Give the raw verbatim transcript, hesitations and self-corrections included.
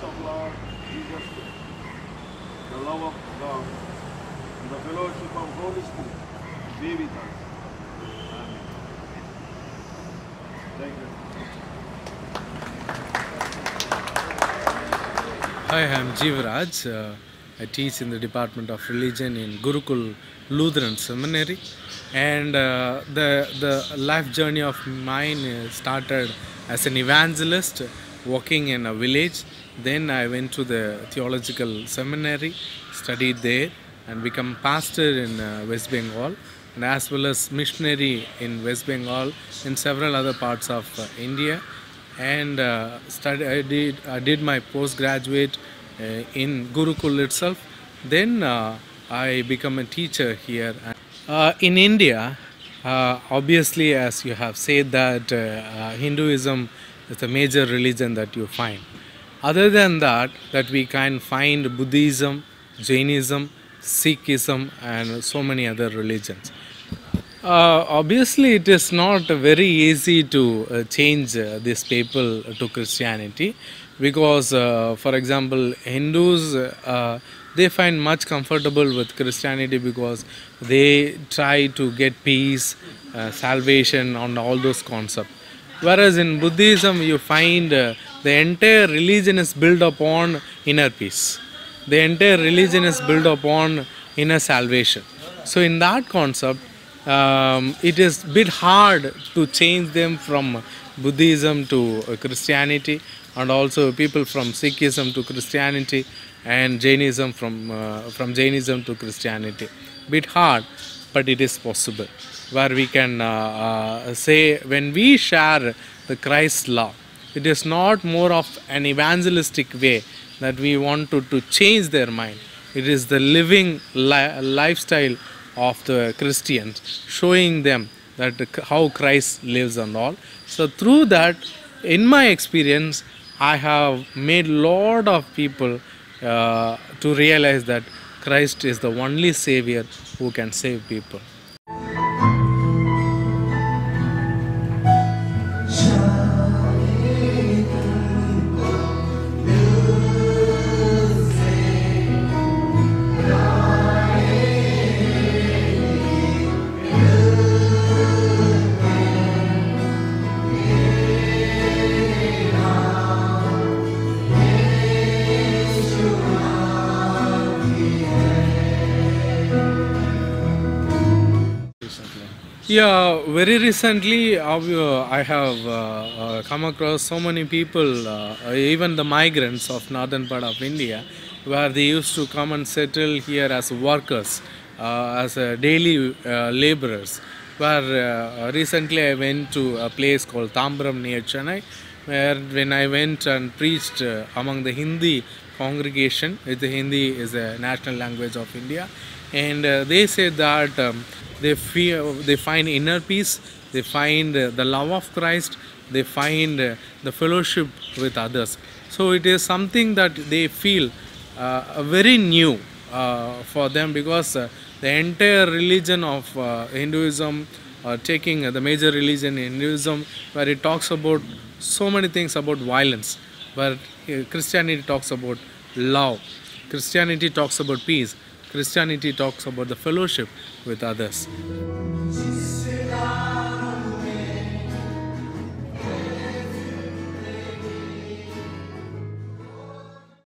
of Lord Jesus Christ, the love of God, and the fellowship of Holy Spirit be with us. Amen. Thank you. Hi, I'm Jeevaraj. Uh, I teach in the Department of Religion in Gurukul Lutheran Seminary, and uh, the the life journey of mine uh, started as an evangelist working in a village. Then I went to the theological seminary, studied there, and become pastor in uh, West Bengal, and as well as missionary in West Bengal and several other parts of uh, India. And uh, study, I did I did my postgraduate uh, in Gurukul itself. Then uh, I become a teacher here uh, in India. Uh, obviously, as you have said that uh, uh, Hinduism is a major religion that you find. Other than that, that we can find Buddhism, Jainism, Sikhism, and so many other religions. Uh, obviously, it is not very easy to uh, change uh, these people to Christianity because, uh, for example, Hindus uh, they find much comfortable with Christianity because they try to get peace, uh, salvation, and all those concepts. Whereas in Buddhism, you find uh, the entire religion is built upon inner peace. The entire religion is built upon inner salvation. So, in that concept, um, it is a bit hard to change them from Buddhism to uh, Christianity, and also people from Sikhism to Christianity, and Jainism from uh, from Jainism to Christianity. Bit hard, but it is possible. Where we can uh, uh, say when we share the Christ love, it is not more of an evangelistic way that we want to, to change their mind. It is the living li- lifestyle of the Christians, showing them that how Christ lives and all. So through that, in my experience, I have made lot of people uh, to realize that Christ is the only Savior who can save people. Yeah, very recently uh, I have uh, uh, come across so many people, uh, even the migrants of northern part of India, where they used to come and settle here as workers, uh, as uh, daily uh, laborers. Where uh, recently I went to a place called Tambram near Chennai, where when I went and preached uh, among the Hindi congregation, the Hindi is a national language of India, and uh, they said that um, they feel they find inner peace, they find uh, the love of Christ, they find uh, the fellowship with others. So it is something that they feel uh, very new uh, for them, because uh, the entire religion of uh, Hinduism, uh, taking uh, the major religion in Hinduism, where it talks about so many things about violence, where uh, Christianity talks about love, Christianity talks about peace, Christianity talks about the fellowship with others.